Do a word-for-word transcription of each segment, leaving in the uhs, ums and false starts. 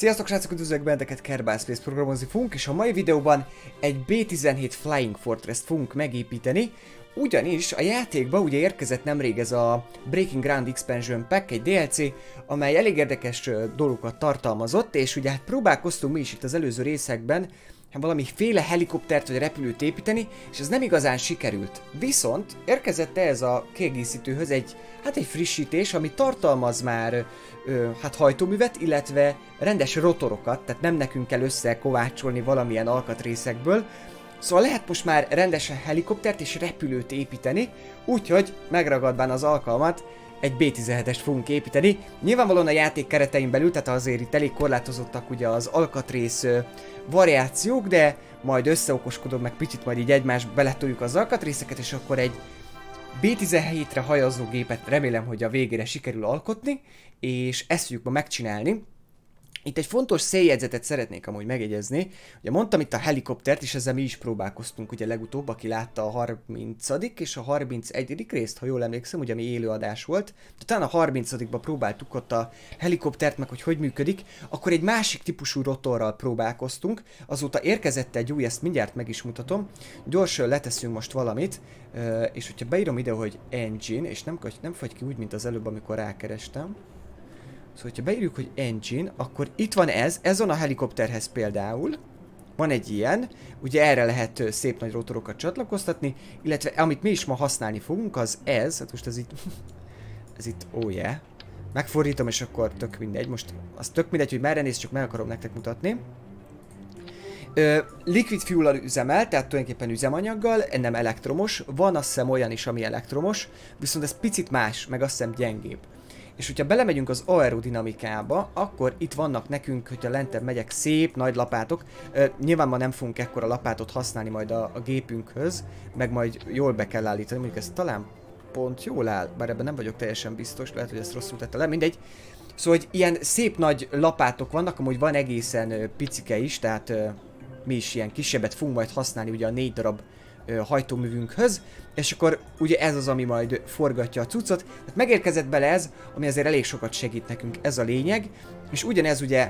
Sziasztok srácok, üdvözlök benneteket, Kerbal Space programozni fogunk, és a mai videóban egy bé tizenhét Flying Fortress-t fogunk megépíteni, ugyanis a játékba ugye érkezett nemrég ez a Breaking Ground Expansion Pack, egy dé el cé, amely elég érdekes dolgokat tartalmazott, és ugye hát próbálkoztunk mi is itt az előző részekben valamiféle helikoptert vagy repülőt építeni, és ez nem igazán sikerült. Viszont érkezett ez a kiegészítőhöz egy, hát egy frissítés, ami tartalmaz már ö, hát hajtóművet, illetve rendes rotorokat, tehát nem nekünk kell összekovácsolni valamilyen alkatrészekből. Szóval lehet most már rendesen helikoptert és repülőt építeni, úgyhogy megragadván az alkalmat, egy bé tizenhetest fogunk építeni. Nyilvánvalóan a játék keretein belül, tehát azért itt elég korlátozottak ugye az alkatrész ö, variációk, de majd összeokoskodom, meg picit majd így egymásba beletoljuk az alkatrészeket, és akkor egy bé tizenhétre hajazó gépet remélem, hogy a végére sikerül alkotni, és ezt fogjuk ma megcsinálni. Itt egy fontos széljegyzetet szeretnék amúgy megjegyezni. Ugye mondtam itt a helikoptert, és ezzel mi is próbálkoztunk ugye legutóbb, aki látta a harmincadik és a harmincegyedik részt, ha jól emlékszem, ugye ami élőadás volt. De talán a harmincadikban próbáltuk ott a helikoptert, meg hogy hogy működik, akkor egy másik típusú rotorral próbálkoztunk. Azóta érkezett egy új, ezt mindjárt meg is mutatom. Gyorsan leteszünk most valamit, és hogyha beírom ide, hogy engine, és nem, nem fagy ki úgy, mint az előbb, amikor rákerestem. Szóval, hogyha beírjuk, hogy engine, akkor itt van ez, ez van a helikopterhez például. Van egy ilyen, ugye erre lehet szép nagy rotorokat csatlakoztatni, illetve amit mi is ma használni fogunk, az ez, hát most ez itt, ez itt, oh yeah. Megfordítom, és akkor tök mindegy, most az tök mindegy, hogy merre néz, csak meg akarom nektek mutatni. Ö, liquid fuel-al üzemel, tehát tulajdonképpen üzemanyaggal, nem elektromos, van azt hiszem olyan is, ami elektromos, viszont ez picit más, meg azt hiszem gyengébb. És hogyha belemegyünk az aerodinamikába, akkor itt vannak nekünk, hogyha lentebb megyek, szép nagy lapátok. Ö, nyilván ma nem fogunk ekkora lapátot használni majd a, a gépünkhöz, meg majd jól be kell állítani, mondjuk ez talán pont jól áll, bár ebben nem vagyok teljesen biztos, lehet, hogy ezt rosszul tette le, mindegy. Szóval, hogy ilyen szép nagy lapátok vannak, amúgy van egészen ö, picike is, tehát ö, mi is ilyen kisebbet fogunk majd használni ugye a négy darab ö, hajtóművünkhöz, és akkor ugye ez az, ami majd forgatja a cuccot. Tehát megérkezett bele ez, ami azért elég sokat segít nekünk, ez a lényeg. És ugyanez ugye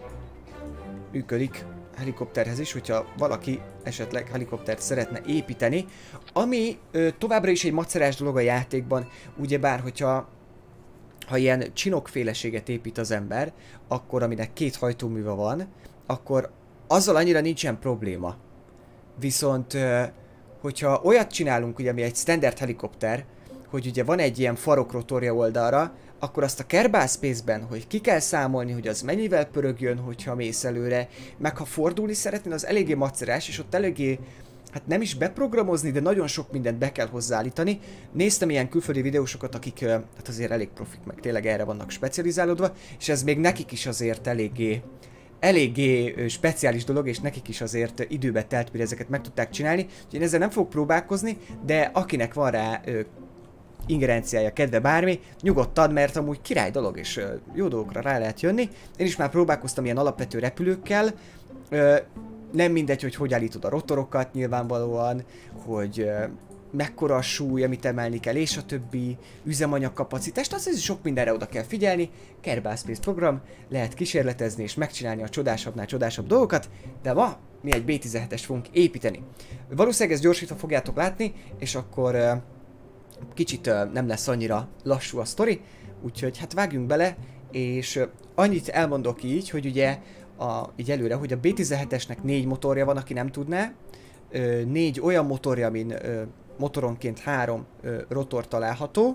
működik helikopterhez is, hogyha valaki esetleg helikoptert szeretne építeni. Ami ö, továbbra is egy macerás dolog a játékban, ugyebár hogyha ha ilyen csinokféleséget épít az ember, akkor aminek két hajtóműve van, akkor azzal annyira nincsen probléma. Viszont ö, hogyha olyat csinálunk, ugye, ami egy standard helikopter, hogy ugye van egy ilyen farokrotorja oldalra, akkor azt a Kerbal Space-ben, hogy ki kell számolni, hogy az mennyivel pörögjön, hogyha mész előre, meg ha fordulni szeretnél, az eléggé macerás, és ott eléggé, hát nem is beprogramozni, de nagyon sok mindent be kell hozzáállítani. Néztem ilyen külföldi videósokat, akik hát azért elég profik, meg tényleg erre vannak specializálódva, és ez még nekik is azért eléggé eléggé speciális dolog, és nekik is azért időbe telt, mire ezeket meg tudták csinálni. Úgyhogy én ezzel nem fogok próbálkozni, de akinek van rá ö, ingerenciája, kedve, bármi, nyugodtan, mert amúgy király dolog, és ö, jó dolgokra rá lehet jönni. Én is már próbálkoztam ilyen alapvető repülőkkel. Ö, nem mindegy, hogy hogy állítod a rotorokat nyilvánvalóan, hogy ö, mekkora a súly, amit emelni kell, és a többi üzemanyagkapacitást, az is sok mindenre oda kell figyelni. Kerbal Space program, lehet kísérletezni és megcsinálni a csodásabbnál csodásabb dolgokat, de ma mi egy bé tizenhetest fogunk építeni. Valószínűleg ezt gyorsítva fogjátok látni, és akkor uh, kicsit uh, nem lesz annyira lassú a sztori, úgyhogy hát vágjunk bele, és uh, annyit elmondok így, hogy ugye a, így előre, hogy a bé tizenhetesnek négy motorja van, aki nem tudná, uh, négy olyan motorja, amin uh, motoronként három ö, rotor található,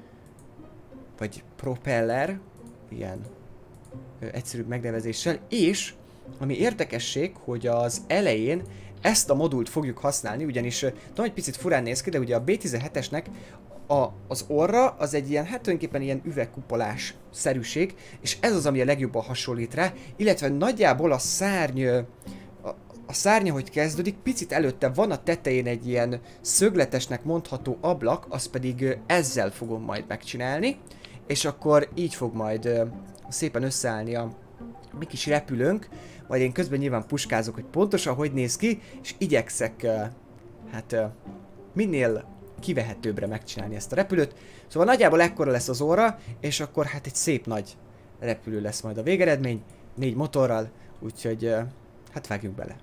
vagy propeller, ilyen ö, egyszerűbb megnevezéssel, és ami érdekesség, hogy az elején ezt a modult fogjuk használni, ugyanis ö, tudom, egy picit furán néz ki, de ugye a bé tizenhetesnek a, az orra az egy ilyen, hát tulajdonképpen ilyen üvegkupolás szerűség, és ez az, ami a legjobban hasonlít rá, illetve nagyjából a szárny ö, A szárnya, hogy kezdődik, picit előtte van a tetején egy ilyen szögletesnek mondható ablak, azt pedig ezzel fogom majd megcsinálni, és akkor így fog majd szépen összeállni a mi kis repülőnk, majd én közben nyilván puskázok, hogy pontosan hogy néz ki, és igyekszek hát minél kivehetőbbre megcsinálni ezt a repülőt. Szóval nagyjából ekkora lesz az óra, és akkor hát egy szép nagy repülő lesz majd a végeredmény. négy motorral, úgyhogy uh, hát vágjunk bele.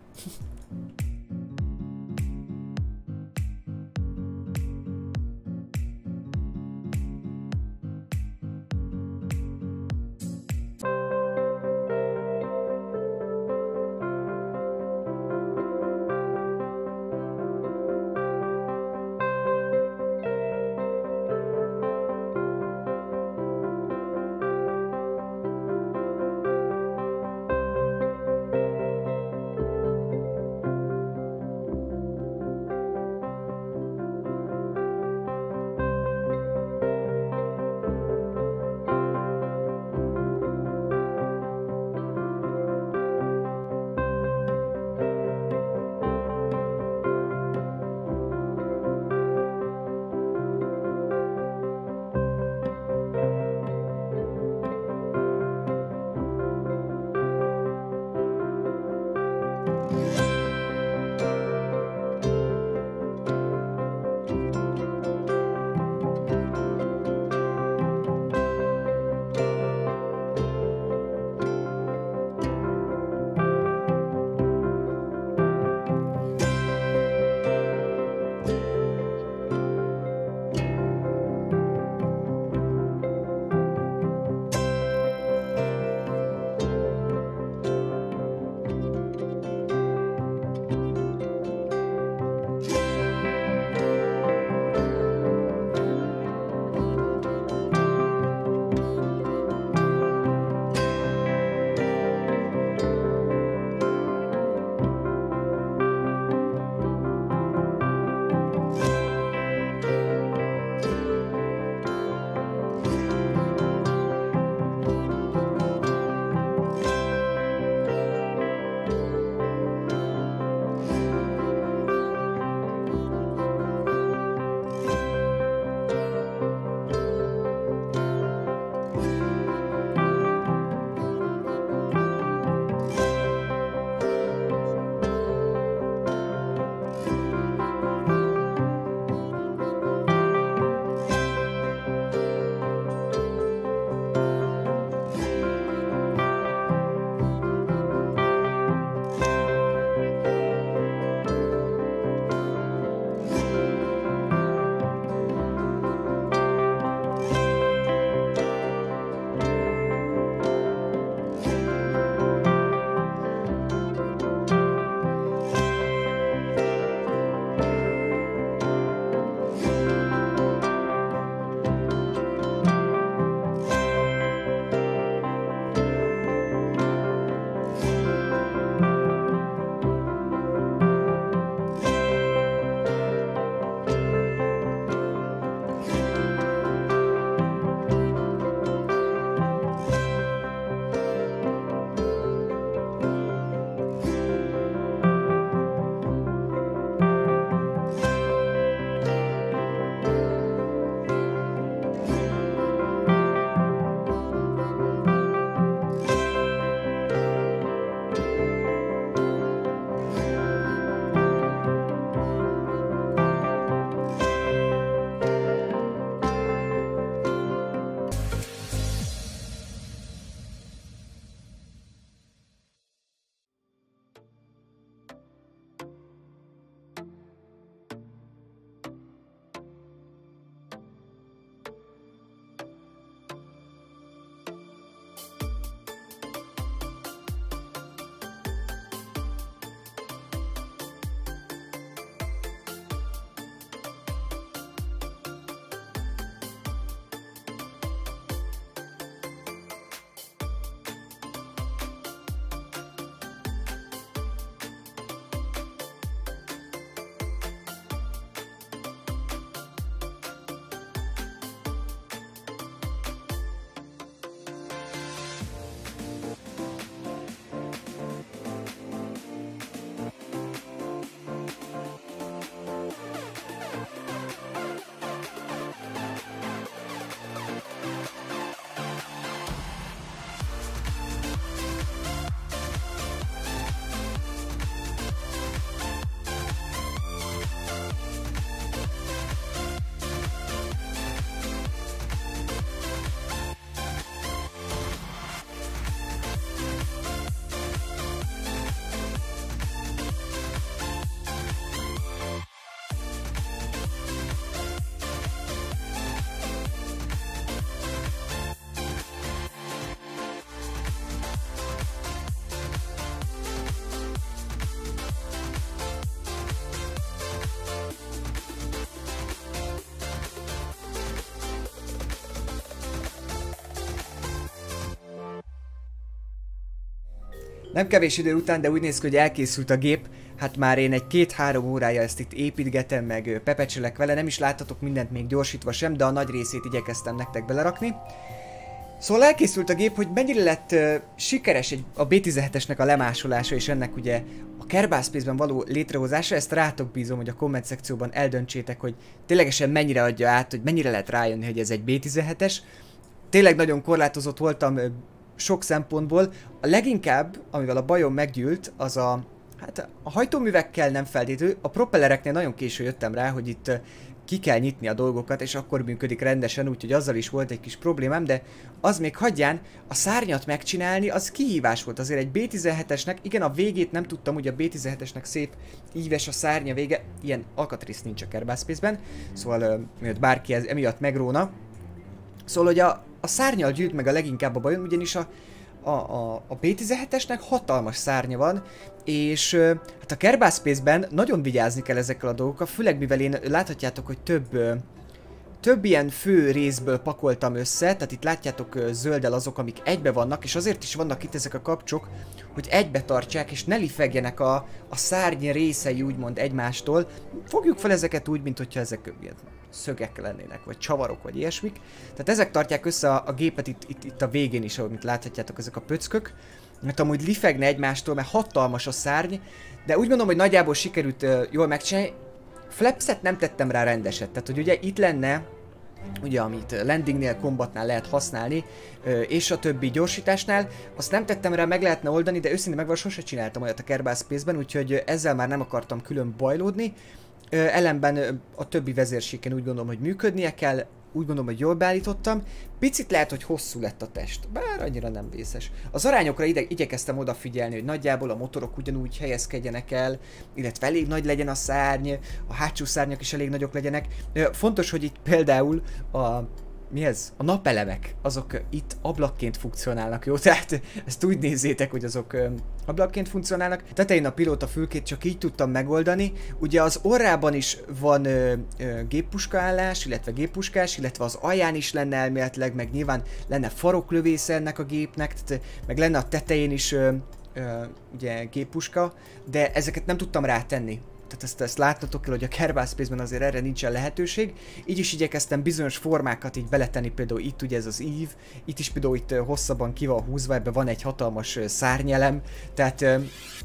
Nem kevés idő után, de úgy néz ki, hogy elkészült a gép. Hát már én egy két-három órája ezt itt építgetem, meg pepecselek vele. Nem is láttatok mindent még gyorsítva sem, de a nagy részét igyekeztem nektek belerakni. Szóval elkészült a gép, hogy mennyire lett uh, sikeres egy, a bé tizenhetesnek a lemásolása, és ennek ugye a Kerbal Space-ben való létrehozása. Ezt rátok bízom, hogy a komment szekcióban eldöntsétek, hogy ténylegesen mennyire adja át, hogy mennyire lehet rájönni, hogy ez egy bé tizenhetes. Tényleg nagyon korlátozott voltam uh, sok szempontból. A leginkább, amivel a bajom meggyűlt, az a... Hát a hajtóművekkel nem feltétlenül, a propellereknél nagyon késő jöttem rá, hogy itt uh, ki kell nyitni a dolgokat, és akkor működik rendesen, úgyhogy azzal is volt egy kis problémám, de az még hagyján, a szárnyat megcsinálni, az kihívás volt azért egy bé tizenhetesnek, igen, a végét nem tudtam, hogy a bé tizenhetesnek szép íves a szárnya vége, ilyen alkatrész nincs a Kerbal Space-ben, szóval uh, miatt bárki ez emiatt megróna. Szóval, hogy a, a szárnyal gyűjt meg a leginkább a bajom, ugyanis a A, a, a bé tizenhetesnek hatalmas szárnya van, és uh, hát a Kerbal Space-ben nagyon vigyázni kell ezekkel a dolgokkal, főleg mivel én láthatjátok, hogy több, uh, több ilyen fő részből pakoltam össze, tehát itt látjátok uh, zölddel azok, amik egybe vannak, és azért is vannak itt ezek a kapcsok, hogy egybe tartsák, és ne lifegjenek a, a szárny részei úgymond egymástól. Fogjuk fel ezeket úgy, mint hogyha ezek ilyen szögek lennének, vagy csavarok, vagy ilyesmik. Tehát ezek tartják össze a, a gépet itt, itt, itt a végén is, ahogy láthatjátok, ezek a pöckök. Mert amúgy lifegne egymástól, mert hatalmas a szárny, de úgy gondolom, hogy nagyjából sikerült uh, jól megcsinálni. Flapset nem tettem rá rendeset, tehát hogy ugye itt lenne, ugye amit landingnél, combatnál lehet használni, uh, és a többi gyorsításnál, azt nem tettem rá, meg lehetne oldani, de őszintén megvan, sose csináltam olyat a Kerbal Space-ben, úgyhogy ezzel már nem akartam külön bajlódni. Uh, ellenben a többi vezérséken úgy gondolom, hogy működnie kell, úgy gondolom, hogy jól beállítottam. Picit lehet, hogy hosszú lett a test, bár annyira nem vészes. Az arányokra ide, igyekeztem odafigyelni, hogy nagyjából a motorok ugyanúgy helyezkedjenek el, illetve elég nagy legyen a szárny, a hátsó szárnyak is elég nagyok legyenek. Uh, fontos, hogy itt például a... Mi ez? A napelemek, azok itt ablakként funkcionálnak, jó? Tehát ezt úgy nézzétek, hogy azok ö, ablakként funkcionálnak. Tetején a pilóta fülkét csak így tudtam megoldani. Ugye az orrában is van ö, ö, géppuskaállás, illetve géppuskás, illetve az alján is lenne elméletileg, meg nyilván lenne faroklövésze ennek a gépnek, tehát, meg lenne a tetején is ö, ö, ugye géppuska, de ezeket nem tudtam rátenni. Tehát ezt, ezt látnotok kell, hogy a Kerbal Space-ben azért erre nincsen lehetőség. Így is igyekeztem bizonyos formákat így beletenni, például itt ugye ez az ív, itt is például itt hosszabban ki van húzva, ebben van egy hatalmas szárnyelem, tehát ö,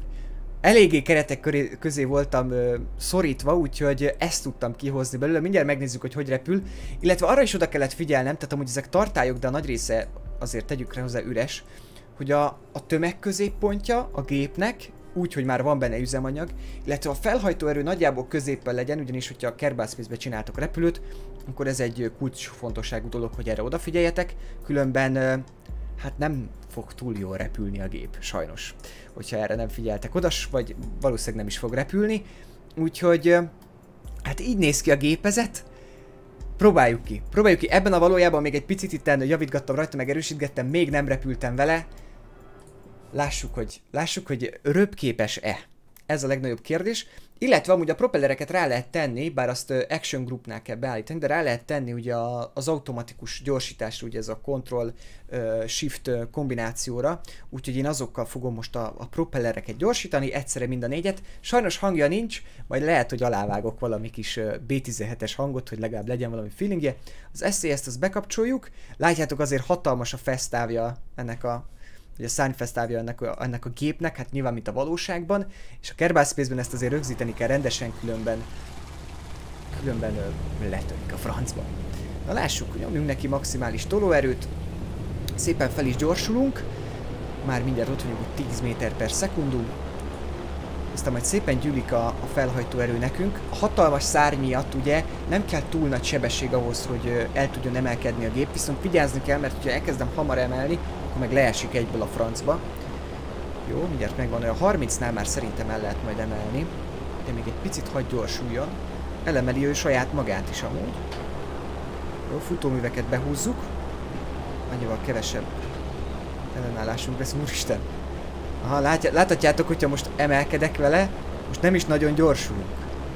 eléggé keretek köré, közé voltam ö, szorítva, úgyhogy ezt tudtam kihozni belőle. Mindjárt megnézzük, hogy hogy repül, illetve arra is oda kellett figyelnem, tehát amúgy ezek tartályok, de a nagy része azért tegyük rá hozzá üres, hogy a, a tömegközéppontja a gépnek, úgy, hogy már van benne üzemanyag, illetve a felhajtóerő nagyjából középpen legyen, ugyanis, hogyha a Kerbal Space-be csináltok repülőt, akkor ez egy kulcsfontosságú dolog, hogy erre odafigyeljetek, különben hát nem fog túl jól repülni a gép, sajnos, hogyha erre nem figyeltek oda, vagy valószínűleg nem is fog repülni, úgyhogy hát így néz ki a gépezet. Próbáljuk ki, próbáljuk ki, ebben a valójában még egy picit itten javítgattam rajta, meg erősítgettem, még nem repültem vele. Lássuk, hogy, lássuk, hogy röpképes-e. Ez a legnagyobb kérdés. Illetve amúgy a propellereket rá lehet tenni, bár azt Action Groupnál kell beállítani, de rá lehet tenni ugye az automatikus gyorsításra, ugye ez a Control-Shift kombinációra. Úgyhogy én azokkal fogom most a, a propellereket gyorsítani, egyszerre mind a négyet. Sajnos hangja nincs, majd lehet, hogy alávágok valami kis bé tizenhetes hangot, hogy legalább legyen valami feelingje. Az es cé est azt bekapcsoljuk. Látjátok, azért hatalmas a fesztávja ennek a ugye a szárnyfesztávja ennek a, ennek a gépnek, hát nyilván mint a valóságban, és a Kerbal Space-ben ezt azért rögzíteni kell rendesen, különben különben letörik a francba. Na lássuk, nyomjunk neki maximális tolóerőt, szépen fel is gyorsulunk, már mindjárt ott vagyunk, hogy tíz méter per szekundum, aztán majd szépen gyűlik a, a felhajtóerő nekünk. A hatalmas szárny miatt ugye nem kell túl nagy sebesség ahhoz, hogy el tudjon emelkedni a gép, viszont vigyázni kell, mert ha elkezdem hamar emelni, akkor meg leesik egyből a francba. Jó, mindjárt megvan, olyan harmincnál már szerintem el lehet majd emelni, de még egy picit hagy gyorsuljon. Elemeli ő saját magát is amúgy. Jó, futóműveket behúzzuk, annyival kevesebb ellenállásunk lesz, úristen. Aha, látja, láthatjátok, hogyha most emelkedek vele, most nem is nagyon gyorsulunk.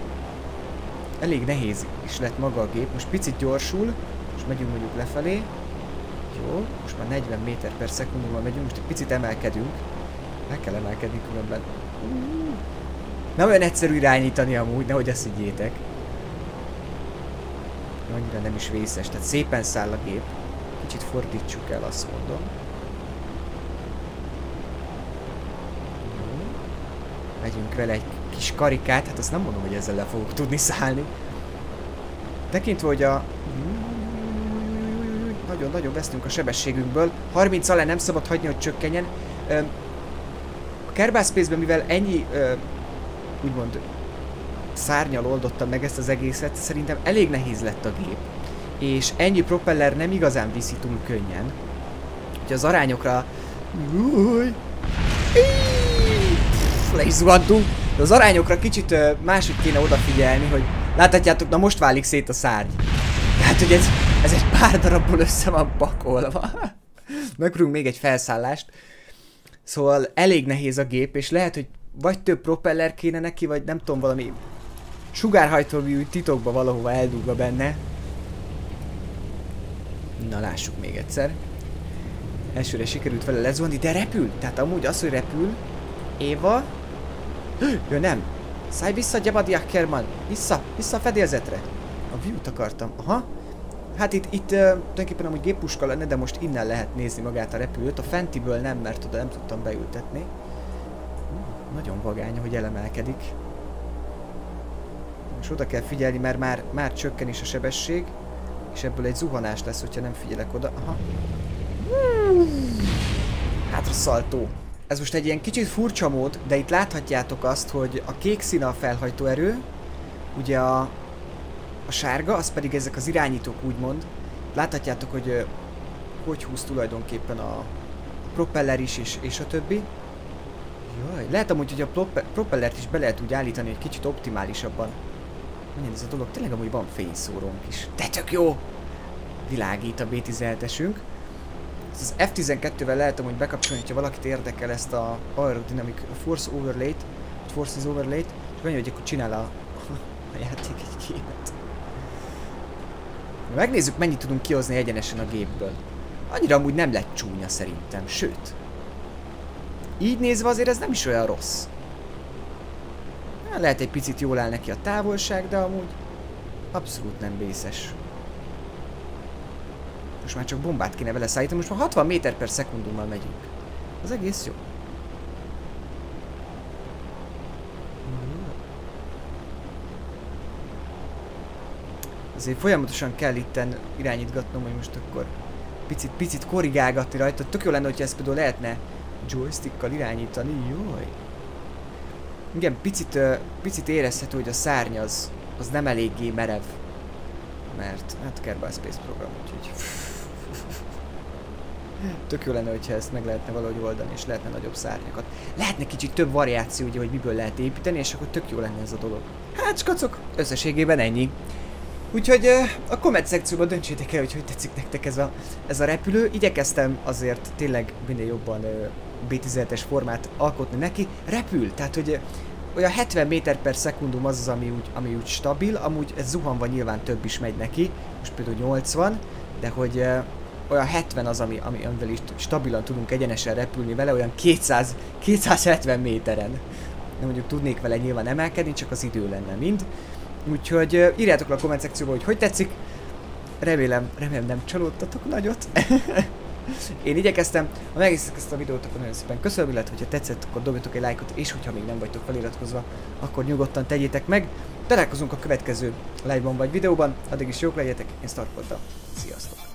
Elég nehéz is lett maga a gép, most picit gyorsul, most megyünk mondjuk lefelé. Jó, most már negyven méter per szekundummal megyünk, most egy picit emelkedünk. Le kell emelkedni különben. Nem olyan egyszerű irányítani amúgy, nehogy azt higgyétek. Annyira nem is vészes, tehát szépen száll a gép. Kicsit fordítsuk el, azt mondom. Megyünk vele egy kis karikát, hát azt nem mondom, hogy ezzel le fogok tudni szállni. Tekintve, hogy a... Nagyon-nagyon vesztünk a sebességünkből. harminc alá nem szabad hagyni, hogy csökkenjen. A Kerbal Space-ben, mivel ennyi, úgymond, szárnyal oldottam meg ezt az egészet, szerintem elég nehéz lett a gép. És ennyi propeller nem igazán viszi túl könnyen. Úgyhogy az arányokra... Le is zuhantunk. De az arányokra kicsit máshogy kéne odafigyelni, hogy láthatjátok, na most válik szét a szárny. Tehát, hogy ez, ez egy pár darabból össze van pakolva. Megpróbálunk még egy felszállást. Szóval elég nehéz a gép, és lehet, hogy vagy több propeller kéne neki, vagy nem tudom, valami sugárhajtómű titokba valahova eldugva benne. Na, lássuk még egyszer. Elsőre sikerült vele lezuhanni, de repül. Tehát amúgy az, hogy repül, Éva... Ő nem. Szállj vissza, Jebadi Ackerman. Vissza, vissza a fedélzetre. A view-t akartam. Aha. Hát itt, itt uh, tulajdonképpen amúgy géppuska lenne, de most innen lehet nézni magát a repülőt. A fentiből nem, mert oda nem tudtam beültetni. Uh, nagyon vagány, hogy elemelkedik. Most oda kell figyelni, mert már, már csökken is a sebesség. És ebből egy zuhanás lesz, hogyha nem figyelek oda. Aha. Hátra szaltó. Ez most egy ilyen kicsit furcsa mód, de itt láthatjátok azt, hogy a kék színe a felhajtó erő, ugye a, a sárga, az pedig ezek az irányítók úgymond. Láthatjátok, hogy uh, hogy húz tulajdonképpen a, a propeller is, és, és a többi. Jaj, lehet amúgy, hogy a prope propellert is be lehet úgy állítani, hogy kicsit optimálisabban. Milyen ez a dolog? Tényleg amúgy van fényszórónk is. De tök jó! Világít a bé tizenhetesünk. Az ef tizenkettővel lehet amúgy bekapcsolni, hogyha valakit érdekel ezt a Aerodynamic Force Overlay-t, Forces Overlay-t, és annyi, hogy akkor csinál a, a játék egy képet. Megnézzük, mennyit tudunk kihozni egyenesen a gépből. Annyira amúgy nem lett csúnya szerintem, sőt. Így nézve azért ez nem is olyan rossz. Lehet egy picit jól áll neki a távolság, de amúgy abszolút nem vészes. Most már csak bombát kéne vele szállítani, most már hatvan méter per szekundummal megyünk. Az egész jó. Azért folyamatosan kell itten irányítgatnom, hogy most akkor picit, picit korrigálgatni rajta. Tök jó lenne, hogyha ezt például lehetne joystickkal irányítani. Jaj. Igen, picit, uh, picit érezhető, hogy a szárny az, az nem eléggé merev. Mert hát Kerbal Space program, úgyhogy... Tök jó lenne, hogyha ezt meg lehetne valahogy oldani, és lehetne nagyobb szárnyakat. Lehetne kicsit több variáció, ugye, hogy miből lehet építeni, és akkor tök jó lenne ez a dolog. Hát, skacok, összességében ennyi. Úgyhogy uh, a komment szekcióban döntsétek el, hogy hogy tetszik nektek ez a, ez a repülő. Igyekeztem azért tényleg minél jobban uh, bé tizenhetes formát alkotni neki. Repül, tehát hogy uh, olyan hetven méter per szekundum az az, ami úgy, ami úgy stabil. Amúgy ez zuhanva nyilván több is megy neki, most például nyolcvan, de hogy uh, olyan hetven az, ami, ami, amivel is stabilan tudunk egyenesen repülni vele, olyan kétszáz, kétszázhetven méteren. Nem mondjuk tudnék vele nyilván emelkedni, csak az idő lenne mind. Úgyhogy uh, írjátok le a komment szekcióba, hogy hogy tetszik. Remélem, remélem nem csalódtatok nagyot. Én igyekeztem. Ha megnéztek ezt a videót, akkor nagyon szépen köszönöm, illetve hogyha tetszett, akkor dobjatok egy lájkot, és hogyha még nem vagytok feliratkozva, akkor nyugodtan tegyétek meg. Találkozunk a következő live-ban vagy videóban. Addig is jók legyetek, én Stark voltam. Sziasztok!